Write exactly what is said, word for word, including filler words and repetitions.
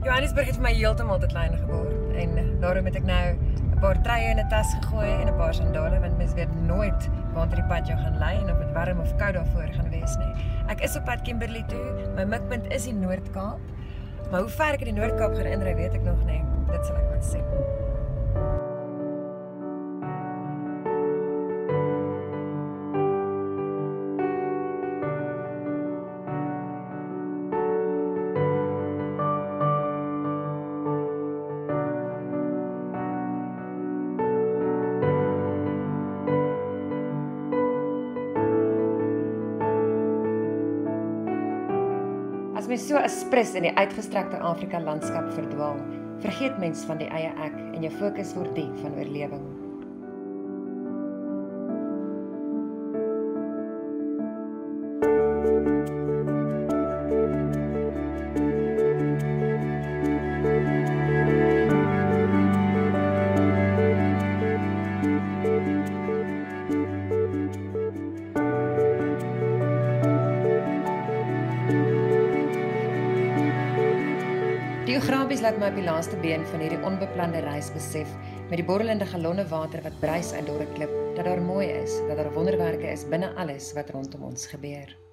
Johannesburg het vir my heeltemal te klein geword en daarom het ek nou 'n paar treie in 'n tas gegooi en 'n paar sandale want mens weet nooit waartoe die pad jou gaan lei en of dit warm of koud daarvoor gaan wees nie. Ek is op pad Kimberley toe. My mikpunt is die Noord-Kaap. Maar hoe ver ek in die Noord-Kaap gaan inry, weet ek nog nie. Dit sal ek moet sien. As mens so as sprus in die uitgestrekte Afrika landskap verdwaal, vergeet mens van die eie ek en jou fokus word die van oorlewing. Die geografies laat my op die laaste been van hierdie onbeplande reis besef, met die borrelende galonne water wat bruis uit dor 'n klip, dat daar mooi is, dat daar wonderwerke is binne alles wat rondom ons gebeur.